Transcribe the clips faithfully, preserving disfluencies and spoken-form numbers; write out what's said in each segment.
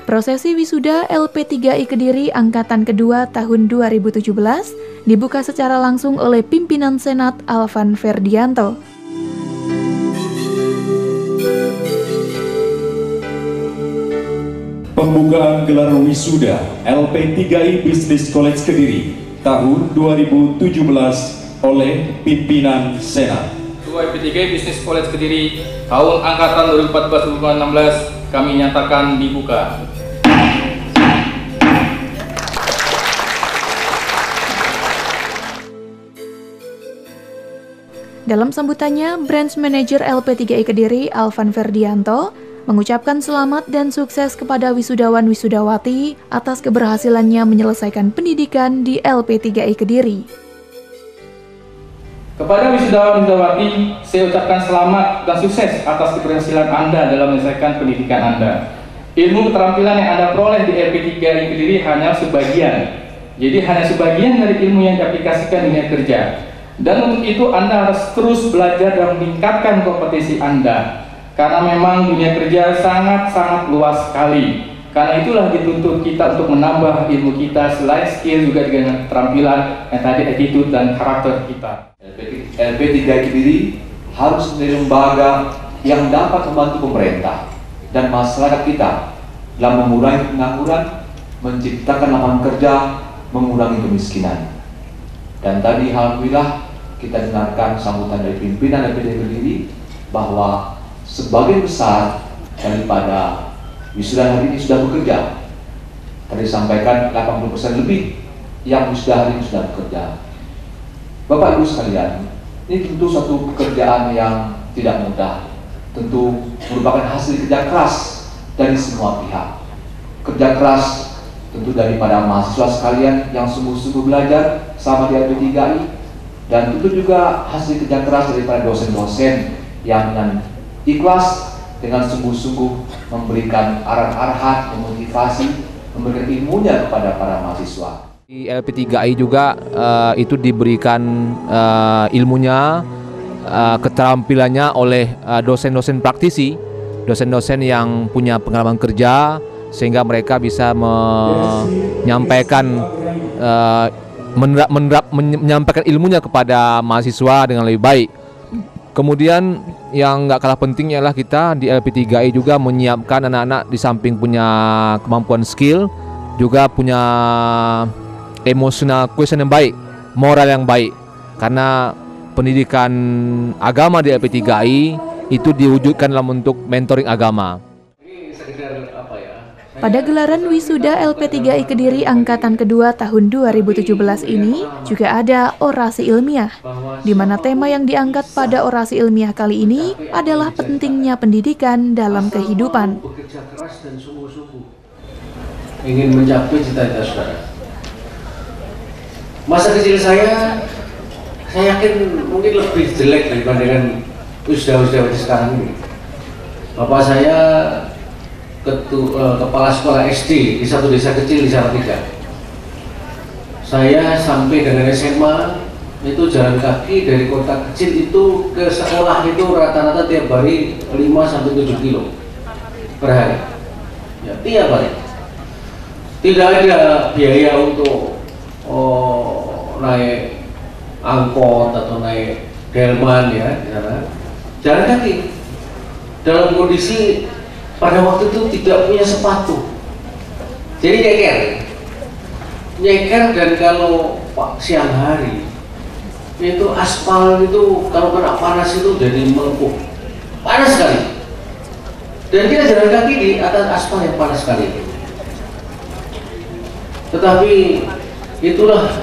Prosesi wisuda L P tiga I Kediri Angkatan Kedua tahun dua ribu tujuh belas dibuka secara langsung oleh pimpinan Senat Alvan Ferdianto. Pembukaan gelar wisuda L P tiga I Business College Kediri tahun dua ribu tujuh belas oleh pimpinan Senat. L P tiga I Business College Kediri tahun angkatan dua ribu empat belas dua ribu enam belas kami nyatakan dibuka. Dalam sambutannya, Branch Manager L P tiga I Kediri Alvan Ferdianto mengucapkan selamat dan sukses kepada wisudawan-wisudawati atas keberhasilannya menyelesaikan pendidikan di L P tiga I Kediri. Kepada wisudawan-wisudawati, saya ucapkan selamat dan sukses atas keberhasilan Anda dalam menyelesaikan pendidikan Anda. Ilmu keterampilan yang Anda peroleh di L P tiga I Kediri hanya sebagian. Jadi hanya sebagian dari ilmu yang diaplikasikan di dunia kerja. Dan untuk itu Anda harus terus belajar dan meningkatkan kompetensi Anda. Karena memang dunia kerja sangat-sangat luas sekali. Karena itulah dituntut kita untuk menambah ilmu kita selain skill juga dengan keterampilan yang tadi attitude dan karakter kita. L P tiga I Kediri harus menjadi lembaga yang dapat membantu pemerintah dan masyarakat kita dalam mengurangi pengangguran, menciptakan lapangan kerja, mengurangi kemiskinan. Dan tadi alhamdulillah kita dengarkan sambutan dari pimpinan L P tiga I Kediri bahwa sebagian besar daripada wisuda hari ini sudah bekerja. Tadi disampaikan delapan puluh persen lebih yang wisuda hari ini sudah bekerja. Bapak Ibu sekalian, ini tentu suatu pekerjaan yang tidak mudah. Tentu merupakan hasil kerja keras dari semua pihak. Kerja keras tentu daripada mahasiswa sekalian yang sungguh-sungguh belajar selama di L P tiga I, dan tentu juga hasil kerja keras daripada dosen-dosen yang dengan ikhlas dengan sungguh-sungguh memberikan arahan-arahan, memotivasi, memberikan ilmunya kepada para mahasiswa. Di L P tiga I juga uh, itu diberikan uh, ilmunya, uh, keterampilannya oleh dosen-dosen uh, praktisi, dosen-dosen yang punya pengalaman kerja, sehingga mereka bisa menyampaikan uh, menerap, menerap, menyampaikan ilmunya kepada mahasiswa dengan lebih baik. Kemudian yang nggak kalah pentingnya adalah kita di L P tiga I juga menyiapkan anak-anak di samping punya kemampuan skill, juga punya emotional quotient yang baik, moral yang baik. Karena pendidikan agama di L P tiga I itu diwujudkan dalam bentuk mentoring agama. Pada gelaran wisuda L P tiga I Kediri Angkatan Kedua tahun dua ribu tujuh belas ini juga ada orasi ilmiah, di mana tema yang diangkat pada orasi ilmiah kali ini adalah pentingnya pendidikan dalam kehidupan. Bekerja keras dan sungguh-sungguh ingin mencapai cita-cita saudara. Masa kecil saya, saya yakin mungkin lebih jelek dibandingkan wisuda-wisuda sekarang ini. Bapak saya Ketu, uh, kepala sekolah S D di satu desa kecil di Salatiga. Saya sampai dengan S M A itu jalan kaki dari kota kecil itu ke sekolah itu rata-rata tiap hari lima sampai tujuh kilo per hari. Ya, tiap hari. Tidak ada biaya untuk oh, naik angkot atau naik delman ya di sana. Jalan kaki. Dalam kondisi pada waktu itu tidak punya sepatu, jadi nyeker, nyeker dan kalau siang hari itu aspal itu kalau kena panas itu jadi melepuh, panas sekali. Dan kita jalan kaki di atas aspal yang panas sekali. Tetapi itulah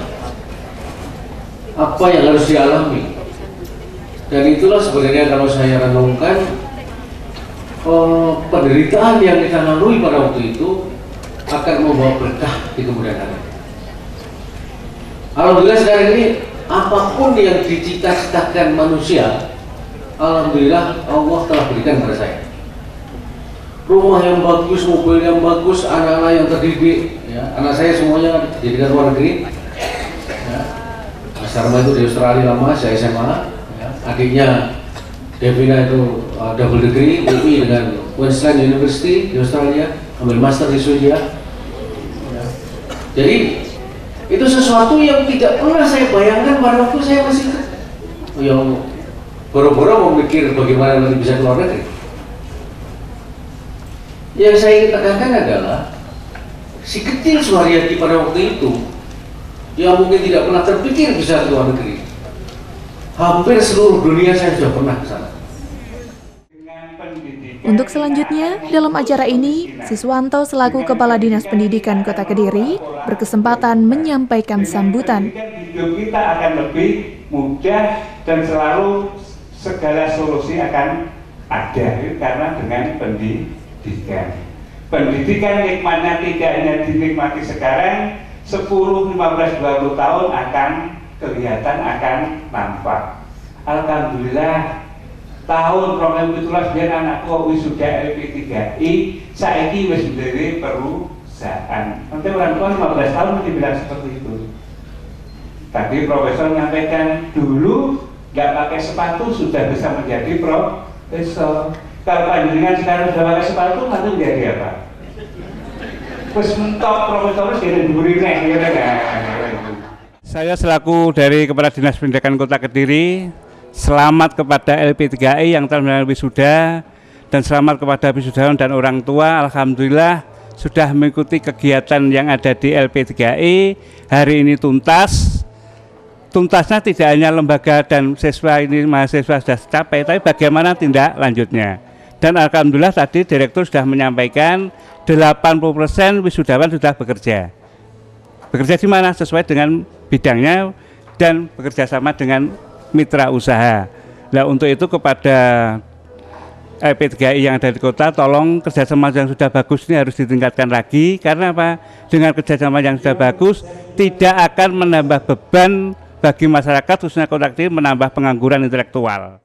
apa yang harus dialami, dan itulah sebenarnya kalau saya renungkan. Oh, penderitaan yang kita lalui pada waktu itu akan membawa berkah di kemudian hari. Alhamdulillah sekarang ini apapun yang dicita-citakan manusia, alhamdulillah Allah telah berikan kepada saya. Rumah yang bagus, mobil yang bagus, anak-anak yang terdidik. Ya, anak saya semuanya dijadikan luar negeri. Ya. Mas Dharma itu di Australia lama, saya S M A. Ya. Adiknya Devina itu uh, double degree U I dengan Queensland University di Australia. ambil master di Swedia. Ya. Jadi itu sesuatu yang tidak pernah saya bayangkan pada waktu saya masih yang boro-boro memikir bagaimana nanti bisa keluar negeri. Yang saya ingin tekankan adalah si kecil Suharyadi pada waktu itu yang mungkin tidak pernah terpikir bisa keluar negeri. Hampir seluruh dunia saya sudah pernah ke sana. Untuk selanjutnya, dalam acara ini, Siswanto selaku Kepala Dinas Pendidikan Kota Kediri berkesempatan menyampaikan sambutan. Hidup kita akan lebih mudah dan selalu segala solusi akan ada karena dengan pendidikan. Pendidikan nikmatnya tidak hanya dinikmati sekarang, sepuluh, lima belas, dua puluh tahun akan kelihatan, akan nampak. Alhamdulillah. Tahun rong ewu pitulas biar anakku wisuda L P tiga I, saiki wis ndhewe perusahaan. Nanti orang tua lima belas tahun dibilang seperti itu. Tadi profesor menyampaikan dulu nggak pakai sepatu sudah bisa menjadi profesor. Kalau panjenengan sekarang sudah pakai sepatu nanti menjadi apa? Terus mentok profesor jadi dhuwurine ya kan. Saya selaku dari Kepala Dinas Pendidikan Kota Kediri, selamat kepada L P tiga I yang telah melalui wisuda dan selamat kepada wisudawan dan orang tua. Alhamdulillah sudah mengikuti kegiatan yang ada di L P tiga I. Hari ini tuntas. Tuntasnya tidak hanya lembaga dan siswa ini mahasiswa sudah tercapai, tapi bagaimana tindak lanjutnya. Dan alhamdulillah tadi direktur sudah menyampaikan delapan puluh persen wisudawan sudah bekerja. Bekerja di mana sesuai dengan bidangnya dan bekerja sama dengan mitra usaha. Nah, untuk itu kepada L P tiga I yang ada di kota, tolong kerjasama yang sudah bagus ini harus ditingkatkan lagi. Karena apa? Dengan kerjasama yang sudah bagus tidak akan menambah beban bagi masyarakat, khususnya Kota Kediri, menambah pengangguran intelektual.